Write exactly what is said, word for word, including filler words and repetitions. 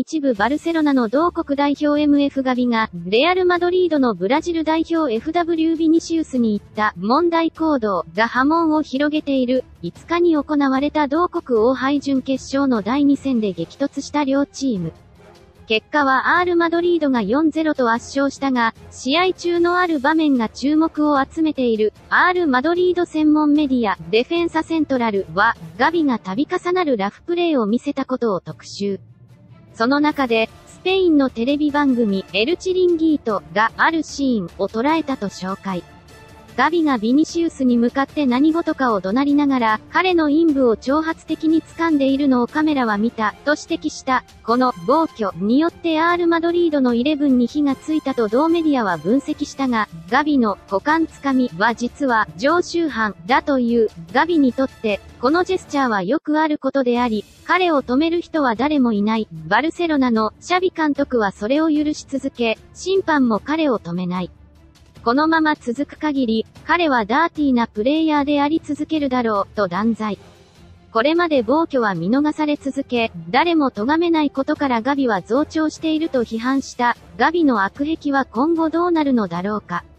一部バルセロナの同国代表 エムエフ ガビが、レアルマドリードのブラジル代表 エフダブリュー ビニシウスに言った問題行動が波紋を広げている。いつかに行われた同国王杯準決勝のだいに戦で激突した両チーム。結果は アール マドリードが よんたいゼロ と圧勝したが、試合中のある場面が注目を集めている。アール マドリード専門メディア、デフェンサセントラルは、ガビが度重なるラフプレーを見せたことを特集。その中で、スペインのテレビ番組、エルチリンギートがあるシーンを捉えたと紹介。ガビがビニシウスに向かって何事かを怒鳴りながら、彼の陰部を挑発的に掴んでいるのをカメラは見た、と指摘した。この暴挙によって アール マドリードのじゅういちに火がついたと同メディアは分析したが、ガビの股間掴みは実は常習犯だという。ガビにとって、このジェスチャーはよくあることであり、彼を止める人は誰もいない。バルセロナのシャビ監督はそれを許し続け、審判も彼を止めない。このまま続く限り、彼はダーティーなプレイヤーであり続けるだろう、と断罪。これまで暴挙は見逃され続け、誰も咎めないことからガビは増長していると批判した。ガビの悪癖は今後どうなるのだろうか。